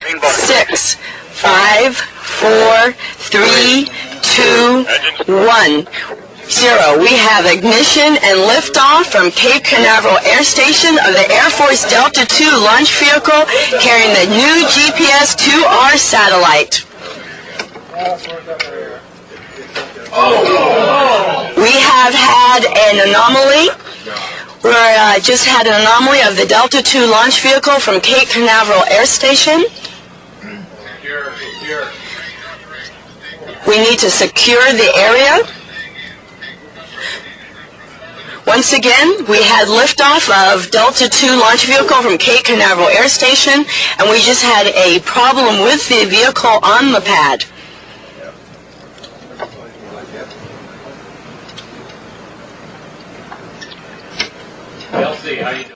6, 5, 4, 3, 2, 1, 0. We have ignition and liftoff from Cape Canaveral Air Station of the Air Force Delta II launch vehicle carrying the new GPS 2R satellite. We have had an anomaly. We just had an anomaly of the Delta II launch vehicle from Cape Canaveral Air Station. We need to secure the area. Once again, we had liftoff of Delta II launch vehicle from Cape Canaveral Air Station, and we just had a problem with the vehicle on the pad. Elsie, how you doing?